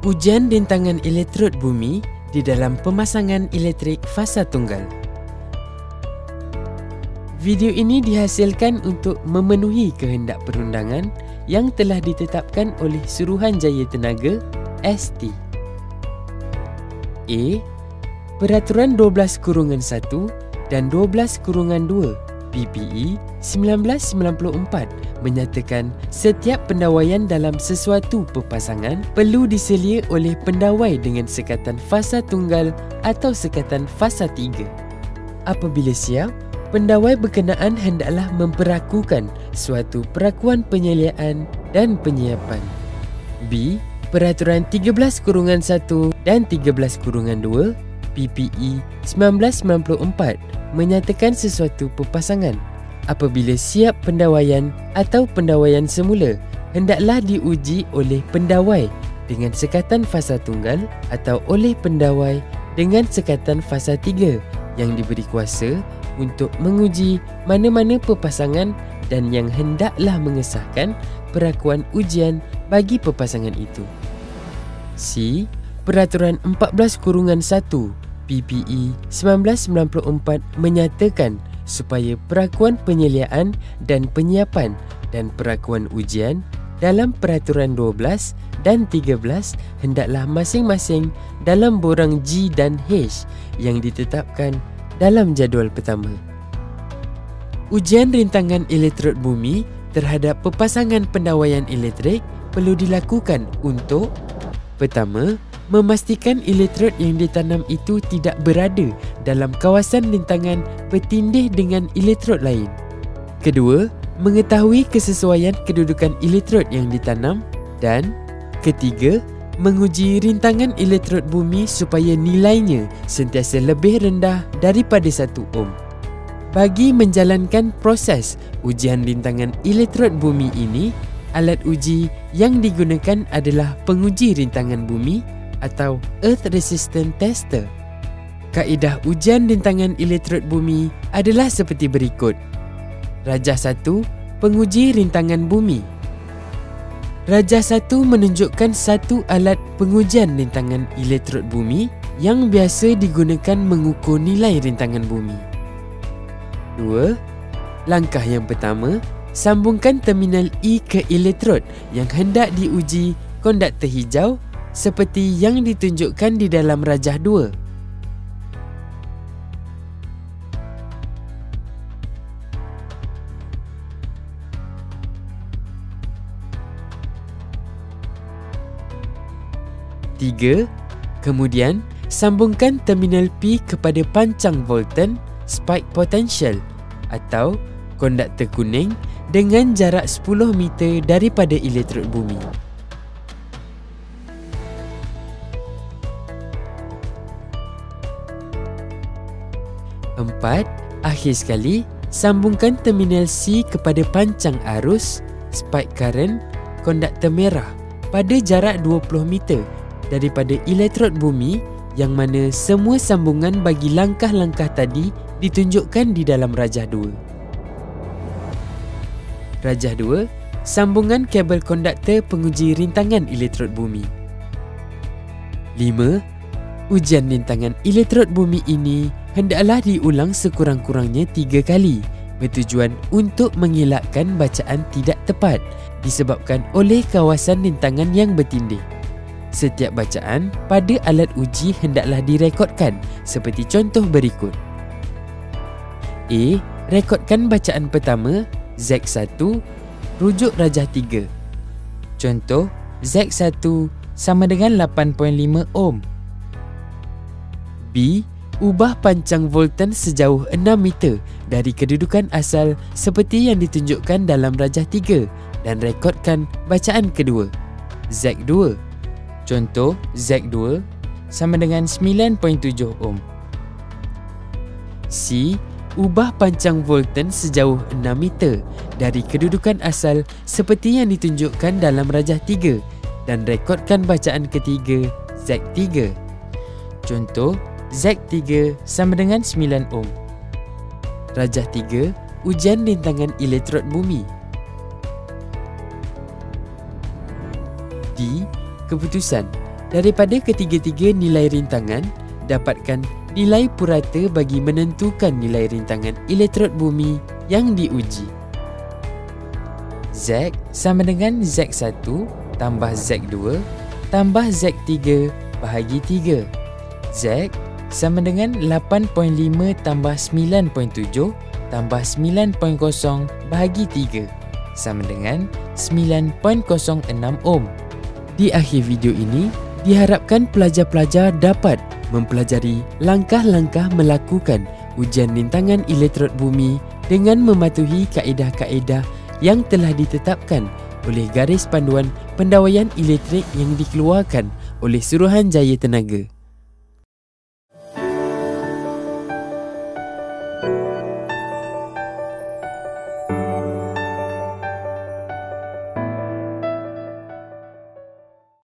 Ujian rintangan elektrod bumi di dalam pemasangan elektrik fasa tunggal. Video ini dihasilkan untuk memenuhi kehendak perundangan yang telah ditetapkan oleh Suruhanjaya Tenaga ST. A. Peraturan 12/1 dan 12/2 PPE 1994 menyatakan setiap pendawaian dalam sesuatu perpasangan perlu diselia oleh pendawai dengan sekatan fasa tunggal atau sekatan fasa 3. Apabila siap, pendawai berkenaan hendaklah memperakukan suatu perakuan penyeliaan dan penyiapan. B. Peraturan 13/1 dan 13/2 PPE 1994 menyatakan sesuatu perpasangan apabila siap pendawaian atau pendawaian semula hendaklah diuji oleh pendawai dengan sekatan fasa tunggal atau oleh pendawai dengan sekatan fasa 3 yang diberi kuasa untuk menguji mana-mana perpasangan dan yang hendaklah mengesahkan perakuan ujian bagi perpasangan itu. C. Peraturan 14/1 PPE 1994 menyatakan supaya perakuan penyeliaan dan penyiapan dan perakuan ujian dalam peraturan 12 dan 13 hendaklah masing-masing dalam borang G dan H yang ditetapkan dalam jadual pertama. Ujian rintangan elektrod bumi terhadap perpasangan pendawaian elektrik perlu dilakukan untuk: pertama, memastikan elektrod yang ditanam itu tidak berada dalam kawasan rintangan bertindih dengan elektrod lain. Kedua, mengetahui kesesuaian kedudukan elektrod yang ditanam. Dan ketiga, menguji rintangan elektrod bumi supaya nilainya sentiasa lebih rendah daripada 1 ohm. Bagi menjalankan proses ujian rintangan elektrod bumi ini, alat uji yang digunakan adalah penguji rintangan bumi atau Earth Resistance Tester. Kaedah ujian rintangan elektrod bumi adalah seperti berikut. Rajah 1, penguji rintangan bumi. Rajah 1 menunjukkan satu alat pengujian rintangan elektrod bumi yang biasa digunakan mengukur nilai rintangan bumi. 2. Langkah yang pertama, sambungkan terminal E ke elektrod yang hendak diuji konduktor hijau seperti yang ditunjukkan di dalam rajah 2. Tiga, kemudian sambungkan terminal P kepada pancang Volton spike potential atau konduktor kuning dengan jarak 10 meter daripada elektrod bumi. 4. Akhir sekali, sambungkan terminal C kepada pancang arus spike current konduktor merah pada jarak 20 meter daripada elektrod bumi yang mana semua sambungan bagi langkah-langkah tadi ditunjukkan di dalam rajah 2. Rajah 2, sambungan kabel konduktor penguji rintangan elektrod bumi. 5. Ujian rintangan elektrod bumi ini hendaklah diulang sekurang-kurangnya 3 kali bertujuan untuk mengelakkan bacaan tidak tepat disebabkan oleh kawasan rintangan yang bertindih. Setiap bacaan pada alat uji hendaklah direkodkan seperti contoh berikut. A. Rekodkan bacaan pertama Z1 rujuk rajah 3. Contoh, Z1 sama dengan 8.5 ohm. B. Ubah pancang Volton sejauh 6 meter dari kedudukan asal seperti yang ditunjukkan dalam rajah 3 dan rekodkan bacaan kedua, Z2. Contoh, Z2 sama dengan 9.7 ohm. C. Ubah pancang Volton sejauh 6 meter dari kedudukan asal seperti yang ditunjukkan dalam rajah 3 dan rekodkan bacaan ketiga, Z3. Contoh, Z3 sama dengan 9 ohm. Rajah 3, ujian rintangan elektrod bumi. D. Keputusan. Daripada ketiga-tiga nilai rintangan, dapatkan nilai purata bagi menentukan nilai rintangan elektrod bumi yang diuji. Z sama dengan Z1 tambah Z2 tambah Z3 bahagi 3. Z sama dengan 8.5 tambah 9.7 tambah 9.0 bahagi 3 sama dengan 9.06 ohm. Di akhir video ini, diharapkan pelajar-pelajar dapat mempelajari langkah-langkah melakukan ujian rintangan elektrod bumi dengan mematuhi kaedah-kaedah yang telah ditetapkan oleh Garis Panduan Pendawaian Elektrik yang dikeluarkan oleh Suruhanjaya Tenaga.